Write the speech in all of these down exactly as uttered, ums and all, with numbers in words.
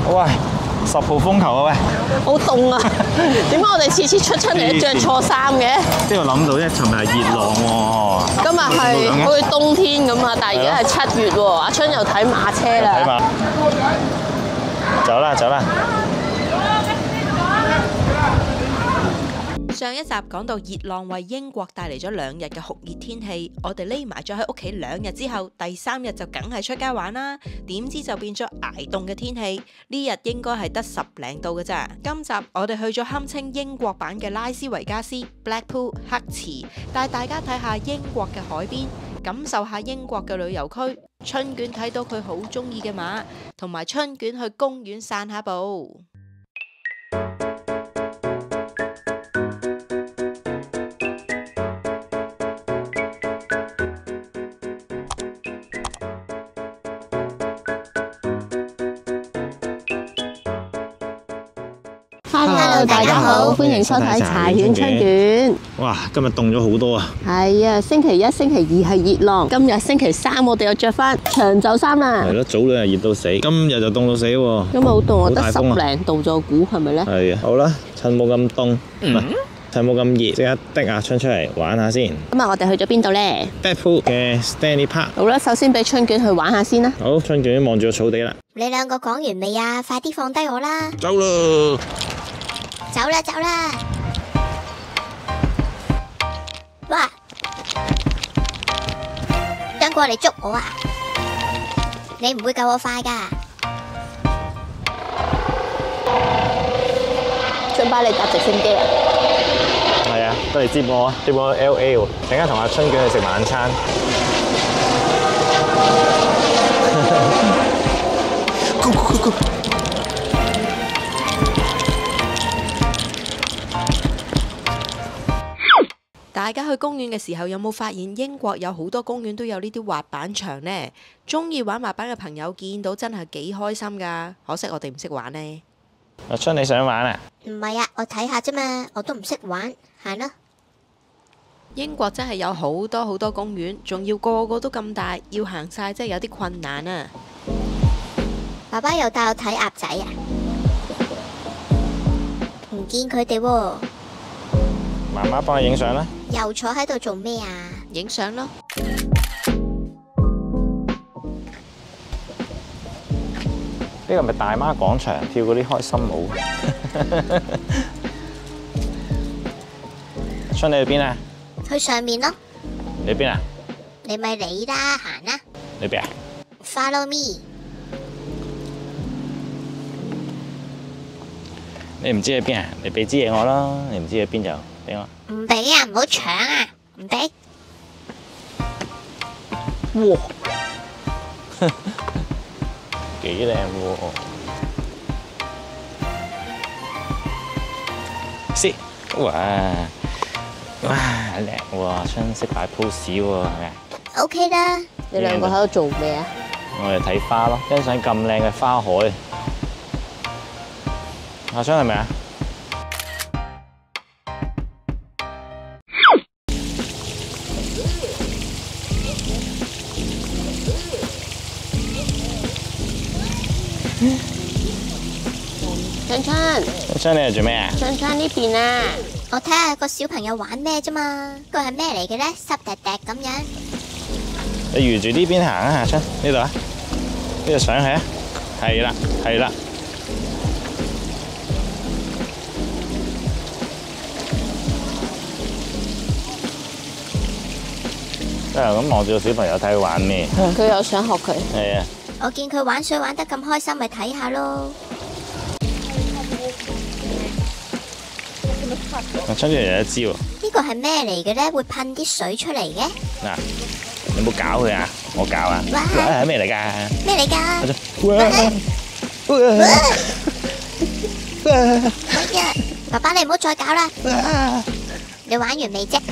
喂，十號風球啊喂！ 好凍啊！點解我哋次次出親嚟都着錯衫嘅？ 呢度諗到咧，尋日係熱浪喎。 今日係好似冬天咁啊，但係而家係七月喎。阿春又睇馬車啦。 睇馬。走啦走啦！ 上一集講到熱浪為英國帶嚟咗兩日嘅酷熱天氣，我哋匿埋咗喺屋企兩日之後，第三日就梗係出街玩啦。點知就變咗捱凍嘅天氣，呢日應該係得十零度嘅咋。今集我哋去咗堪稱英國版嘅拉斯維加斯 Blackpool 黑池，帶大家睇下英國嘅海邊，感受下英國嘅旅遊區。春卷睇到佢好中意嘅馬，同埋春卷去公園散下步。 Hello， 大家好，歡迎收睇柴犬春卷。 哇，今日凍咗好多啊！ 係啊，星期一、星期二係熱浪，今日星期三我哋又着翻長袖衫啦。 係咯，早兩日熱到死，今日就凍到死喎。 今日好凍啊，得十好大風啊零度就估係咪咧？ 係啊，好啦，趁冇咁凍，唔係趁冇咁熱，即刻的阿春出嚟玩下先。 今日我哋去咗邊度咧？ Blackpool 嘅 Stanley Park。 好啦，首先俾春卷去玩下先啦。 好，春卷望住個草地啦。 你兩個講完未啊？快啲放低我啦！ 走啦！ 走啦走啦！哇！想過嚟捉我啊！你唔會夠我快噶！ 想巴你搭直升機啊？ 係啊，都嚟接我啊，接我去 L A 喎。陣間同阿春卷去食晚餐。Go go go！ 大家去公園嘅時候有冇發現英國有好多公園都有呢啲滑板場呢？中意玩滑板嘅朋友見到真係幾開心噶，可惜我哋唔識玩呢。 阿春你想玩啊？ 唔係啊，我睇下啫嘛，我都唔識玩，行啦。 英國真係有好多好多公園，仲要個個都咁大，要行晒真係有啲困難啊！ 爸爸又帶我睇鴨仔啊？唔見佢哋喎。 媽媽幫你影相啦。 又坐喺度做咩啊？ 影相咯。 呢個係咪大媽廣場跳嗰啲開心舞？春你去邊啊？ 去上面咯。 你邊啊？ 你咪你啦，行啦。 你邊啊 ？Follow me。 你唔知喺邊啊？你俾支嘢我啦。你唔知喺邊就俾我。 唔俾啊！唔好搶啊！唔俾。 哇！幾靚喎！先，哇哇靚喎！春色擺 pose 喎，係咪 OK 啦。 你兩個喺度做咩啊？ 我哋睇花咯，欣賞咁靚嘅花海。阿春係咪啊？ 春春， 春春你係做咩啊？ 春春呢邊啊！ 我睇下個小朋友玩咩啫嘛？個係咩嚟嘅咧？濕滴滴咁樣。 你沿住呢邊行啊，阿春呢度啊，呢度上去啊，係啦係啦。真係咁望住個小朋友睇佢玩咩？ 佢又想學佢。 係啊。 我見佢玩水玩得咁開心，咪睇下咯。 春卷有一招喎。 呢個係咩嚟嘅咧？會噴啲水出嚟嘅。 嗱，你唔好搞佢啊！我搞啊！ 哇係咩嚟㗎？ 咩嚟㗎？哎呀，爸爸你唔好再搞啦！你玩完未啫？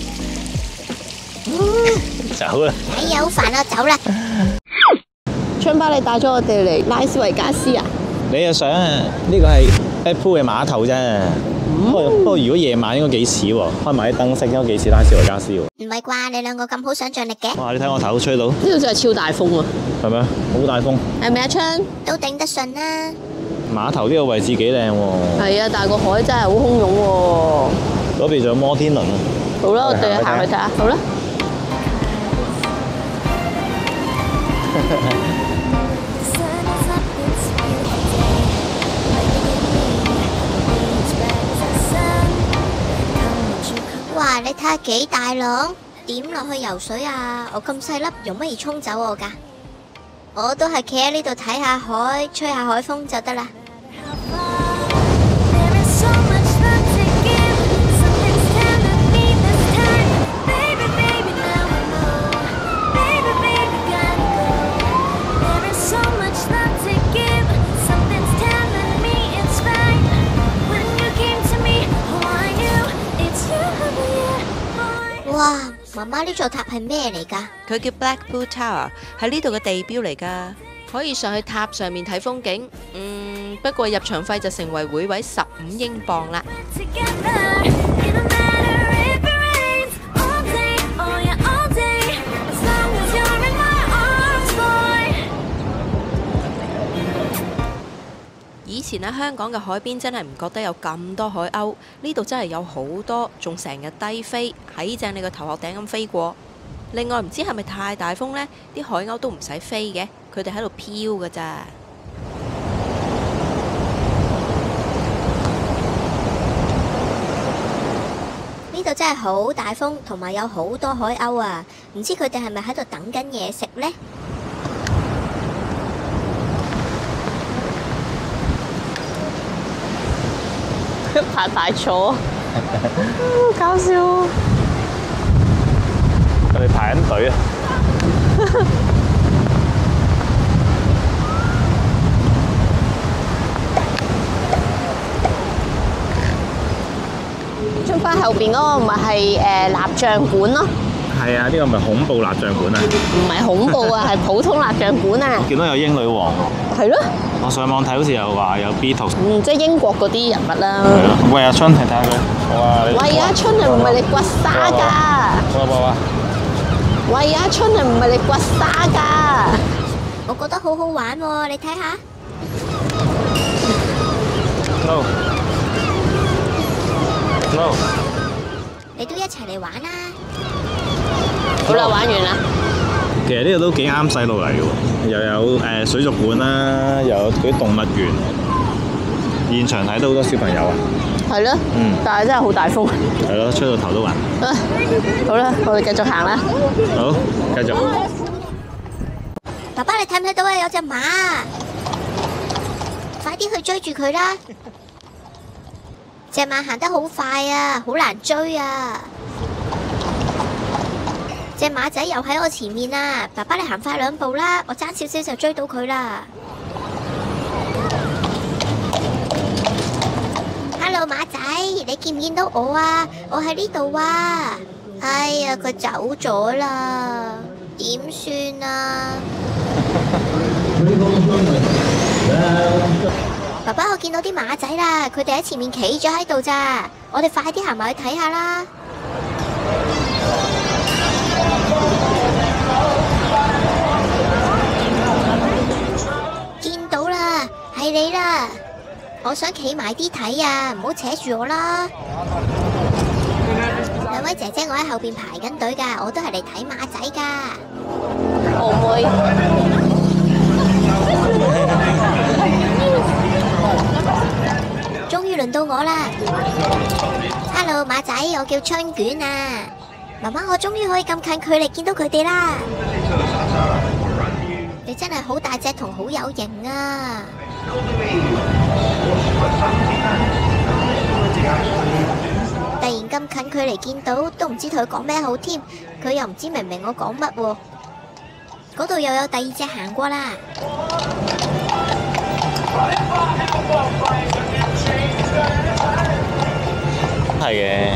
走啦！ 哎呀，好煩啊！走啦！ 春巴，你帶咗我哋嚟拉斯維加斯啊？ 你又想啊？呢個係 Blackpool 嘅碼頭啫。 不過不過如果夜晚應該幾似喎，開埋啲燈飾應該幾似拉斯維加斯喎。 唔係啩？你兩個咁好想像力嘅， 哇！你睇我頭吹到， 呢度真係超大風啊！ 係咪啊？好大風。 係咪啊，春？ 都頂得順啦。 碼頭呢個位置幾靚喎。 係啊，但係個海真係好洶湧喎。 嗰邊仲有摩天輪啊！ 好啦，我哋行去睇下。好啦。 哇！你睇下幾大浪，點落去游水啊？我咁細粒，容乜易沖走我㗎？我都係企喺呢度睇下海，吹下海風就得啦。哇！媽媽呢座塔係咩嚟㗎？ 佢叫 Blackpool Tower，係呢度嘅地標嚟㗎，可以上去塔上面睇風景。嗯，不過入場費就成為每位十五英鎊啦。以前喺香港嘅海邊真係唔覺得有咁多海鷗，呢度真係有好多，仲成日低飛喺正你個頭殼頂咁飛過。另外唔知係咪太大風呢？啲海鷗都唔使飛嘅，佢哋喺度飄㗎咋。 呢度真係好大風，同埋有好多海鷗啊！唔知佢哋係咪喺度等緊嘢食呢？ 排排坐，搞笑。 佢哋排緊隊啊！ 出翻後邊嗰個咪係誒蠟像館咯。 係啊，呢個咪恐怖蠟像館啊！ 唔係恐怖啊，係普通蠟像館啊。 見到有英女王。 係咯。 我上網睇好似有話有 Beatles。 嗯，即係英國嗰啲人物啦。 係咯。喂，阿春，你睇下佢。哇！ 喂，阿春係唔係你掘沙㗎？ 哇哇哇！ 喂，阿春係唔係你掘沙㗎？ 我覺得好好玩喎，你睇下。 No。No。 你都一齊嚟玩啦！ 好啦，玩完啦。 其實呢度都幾啱細路嚟嘅喎，又有誒水族館啦，又有嗰啲動物園，現場睇到好多小朋友啊。 係咯。 嗯。 但係真係好大風。 係咯，吹到頭都暈。 啊，好啦，我哋繼續行啦。 好，繼續。 爸爸，你睇唔睇到啊？有隻馬，快啲去追住佢啦！隻馬行得好快啊，好難追啊！隻馬仔又喺我前面啊！爸爸，你行快兩步啦，我爭少少就追到佢啦。Hello， 馬仔，你見唔見到我啊？我喺呢度啊！哎呀，佢走咗啦，點算啊？爸爸，我見到啲馬仔啦，佢哋喺前面企咗喺度咋，我哋快啲行埋去睇下啦。見到啦，係你啦，我想企埋啲睇啊，唔好扯住我啦。兩位姐姐，我喺後邊排緊隊噶，我都係嚟睇馬仔噶。 我唔會。 終於輪到我啦 ！Hello， 馬仔，我叫春卷啊！媽媽，我終於可以咁近距離見到佢哋啦！你真係好大隻同好有型啊！突然咁近距離見到，都唔知同佢講咩好添，佢又唔知明唔明我講乜喎？嗰度又有第二隻行過啦！ 係嘅。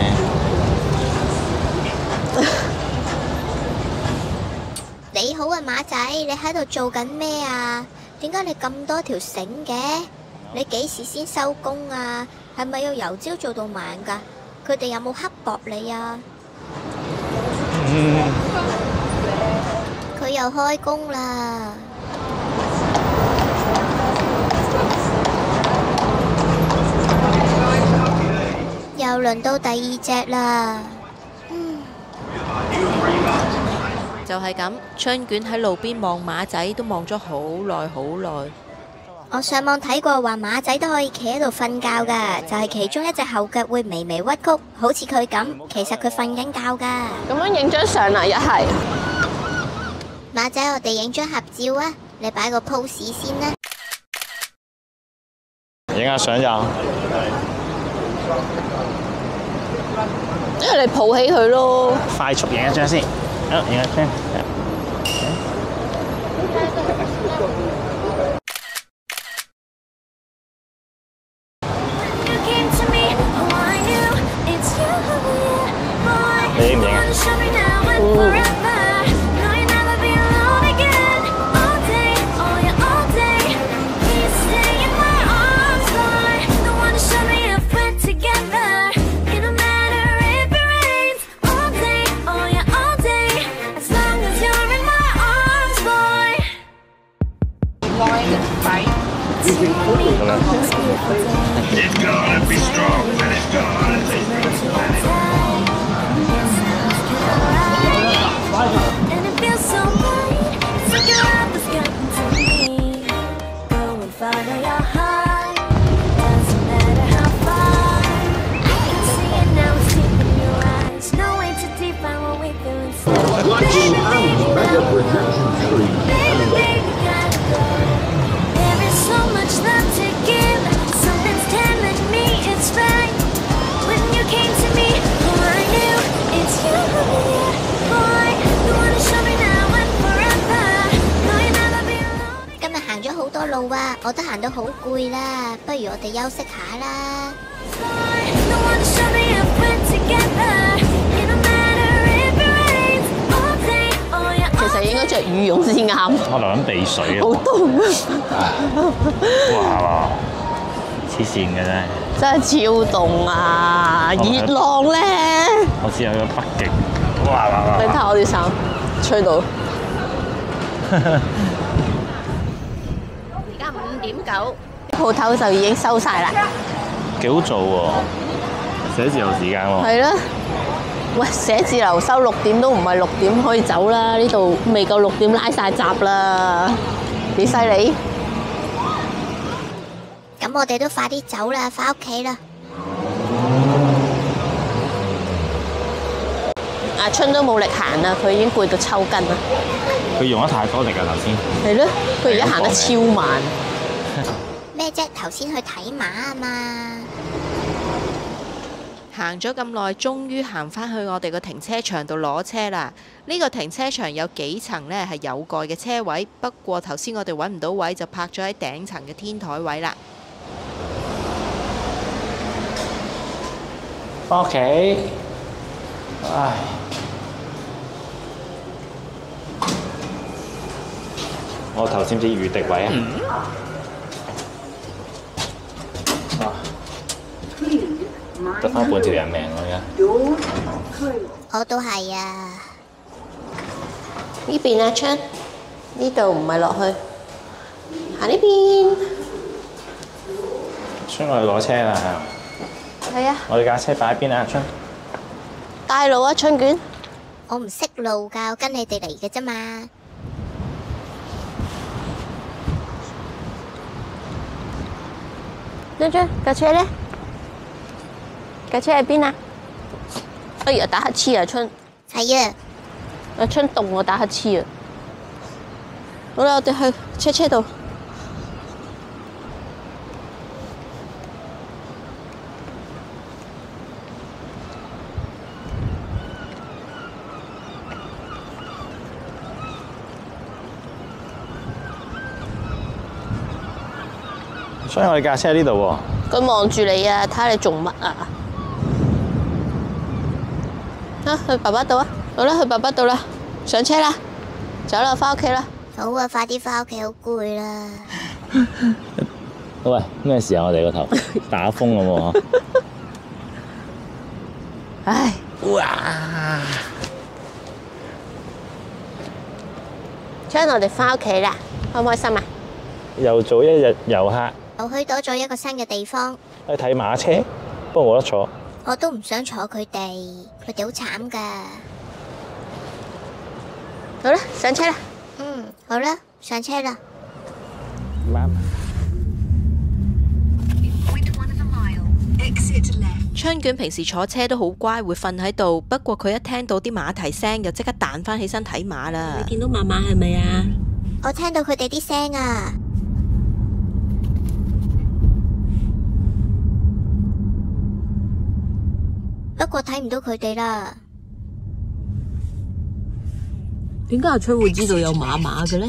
你好啊，馬仔，你喺度做緊咩啊？點解你咁多條繩嘅？ 你幾時先收工啊？係咪要由朝做到晚㗎？佢哋有冇刻薄你啊？佢、嗯、又開工啦。又輪到第二隻啦。嗯， 就係咁，春卷喺路邊望馬仔都望咗好耐好耐。 我上網睇過話馬仔都可以企喺度瞓覺㗎，就係、是、其中一隻後腳會微微屈曲，好似佢咁。其實佢瞓緊覺㗎。 咁樣影張相啊，一係。 馬仔，我哋影張合照啊！你擺個 pose 先啦。 影下相就。 因為你抱起佢咯。 快速影一張先，好，影一張。你影唔影啊？嗯。 路啊，我都行到好攰啦，不如我哋休息下啦。 其實應該着羽絨先啱。 我流緊鼻水啊！ 好凍啊！ 哇！黐線嘅真係。 真係超凍啊！熱浪咧。 我知有個北極。哇哇哇！ 你睇下我啲衫，吹到。而家五點九，鋪頭就已經收晒啦。 幾好做喎！寫字樓時間喎。 係啦。喂，寫字樓收六點都唔係六點可以走啦，呢度未夠六點拉晒閘啦，幾犀利！ 咁我哋都快啲走啦，返屋企啦。 阿春都冇力行啦，佢已經攰到抽筋啦。 佢用得太多力啊！頭先。 係咯，佢而家行得超慢。 咩啫？頭先去睇馬啊嘛。 行咗咁耐，終於行返去我哋個停車場度攞車啦。呢個停車場有幾層呢係有蓋嘅車位，不過頭先我哋揾唔到位，就泊咗喺頂層嘅天台位啦。 返屋企，唉，我頭先唔知預敵位啊。得翻半條人命我而家。 我都係啊。 呢邊啊，春，呢度唔係落去，行呢邊。 春，我哋攞車啦。 係啊。 我哋架車擺喺邊啊，春？ 帶路啊，春卷。 我唔識路㗎，我跟你哋嚟嘅啫嘛。 張張架車咧？架車喺邊啊？哎呀，打乞嗤啊，春。 係啊。 阿春凍我打乞嗤啊。好啦，我哋去車車度。 所以我哋架車喺呢度喎。 佢望住你啊，睇下你做乜啊？啊，去爸爸度啊！好啦，去爸爸度啦，上車啦，走啦，返屋企啦。 好啊，快啲返屋企，好攰啦。 喂，咩事啊？我哋個頭打風咁喎。 唉， 哇！ 將我哋翻屋企啦，開唔開心啊？ 又做一日遊客， 又去到咗一個新嘅地方， 去睇馬車，不過冇得坐。 我都唔想坐佢哋，佢哋好慘噶。 好啦，上車啦。 嗯，好啦，上車啦。 媽媽春卷平時坐車都好乖，會瞓喺度。不過佢一聽到啲馬蹄聲，就即刻彈翻起身睇馬啦。 你見到媽媽係咪啊？ 我聽到佢哋啲聲啊。不過睇唔到佢哋啦。 點解阿春會知道有馬馬嘅咧？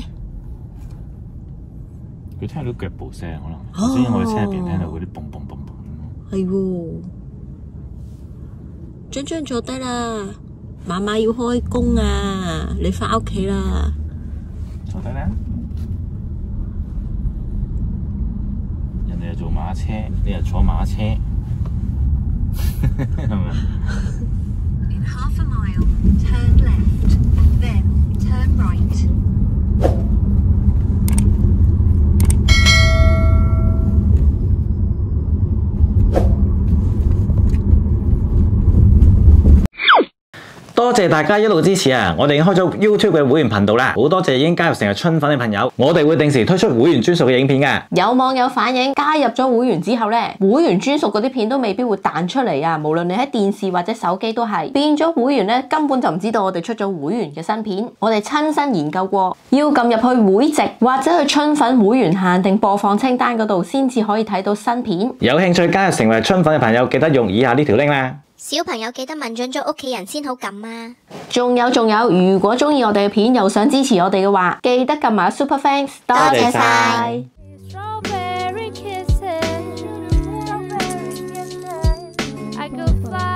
佢聽到腳步聲，可能頭先我喺車入邊聽到嗰啲嘣嘣嘣嘣。 係喎，張張坐低啦，媽媽要開工啊，你翻屋企啦。 坐低啦。人哋係做馬車，你又坐馬車，係咪 ？In half a mile, turn left and then turn right. 多謝大家一路支持啊！我哋已經開咗 YouTube 嘅會員頻道啦，好多謝已經加入成為春粉嘅朋友。我哋會定時推出會員專屬嘅影片嘅。 有網友反映，加入咗會員之後呢，會員專屬嗰啲片都未必會彈出嚟啊！無論你喺電視或者手機都係變咗會員呢，根本就唔知道我哋出咗會員嘅新片。我哋親身研究過，要撳入去會籍或者去春粉會員限定播放清單嗰度，先至可以睇到新片。 有興趣加入成為春粉嘅朋友，記得用以下呢條 link 啦。 小朋友記得問準咗屋企人先好撳啊！ 仲有仲有，如果中意我哋嘅片又想支持我哋嘅話，記得撳埋 Super Thanks， 多謝晒。 Strawberry kisses, I go fly.